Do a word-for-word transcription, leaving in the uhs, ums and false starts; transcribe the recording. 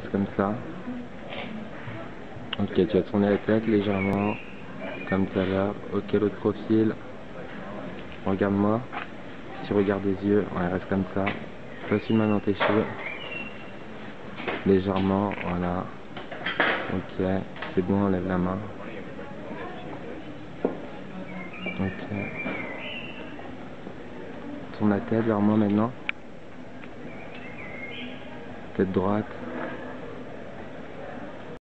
reste comme ça. Ok, tu vas tourner la tête légèrement, comme tout à l'heure. Ok, l'autre profil. Regarde-moi. Tu regardes les yeux, ouais, reste comme ça. Passe une main dans tes cheveux. Légèrement, voilà. Ok, c'est bon, enlève la main. Ok. Tourne la tête vers moi maintenant. Tête droite.